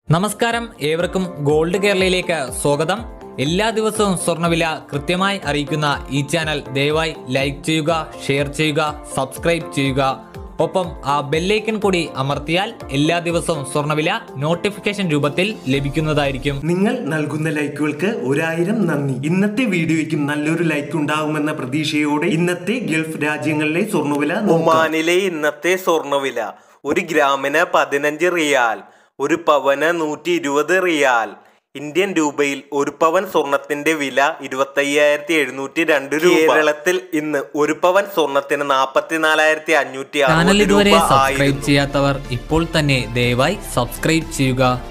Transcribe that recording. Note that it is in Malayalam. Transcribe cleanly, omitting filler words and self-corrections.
നമസ്കാരം, ഏവർക്കും ഗോൾഡ് കേരളയിലേക്ക് സ്വാഗതം. എല്ലാ ദിവസവും സ്വർണ്ണവില കൃത്യമായി അറിയിക്കുന്ന ഈ ചാനൽ ദയവായി ലൈക്ക് ചെയ്യുക, ഷെയർ ചെയ്യുക, സബ്സ്ക്രൈബ് ചെയ്യുക. ഒപ്പം ആ ബെല്ലൈക്കൺ കൂടി അമർത്തിയാൽ എല്ലാ ദിവസവും സ്വർണ്ണവില നോട്ടിഫിക്കേഷൻ രൂപത്തിൽ ലഭിക്കുന്നതായിരിക്കും. നിങ്ങൾ നൽകുന്ന ലൈക്കുകൾക്ക് 1000 നന്ദി. ഇന്നത്തെ വീഡിയോയ്ക്കും നല്ലൊരു ലൈക്ക് ഉണ്ടാകുമെന്ന പ്രതീക്ഷയോടെ ഇന്നത്തെ ഗൾഫ് രാജ്യങ്ങളിലെ സ്വർണ്ണവില. ഒമാനിലെ ഇന്നത്തെ സ്വർണ്ണവില 1 ഗ്രാമിന് 15 റിയാൽ, 1 പവന് 120 റിയാൽ. ഇന്ത്യൻ രൂപയിൽ 1 പവൻ സ്വർണത്തിന്റെ വില 25,702 രൂപ. കേരളത്തിൽ ഇന്ന് 1 പവൻ സ്വർണത്തിന് 44,560 ചാനൽ ഇതുവരെ സബ്സ്ക്രൈബ് ചെയ്യാത്തവർ ഇപ്പോൾ തന്നെ ദയവായി സബ്സ്ക്രൈബ് ചെയ്യുക.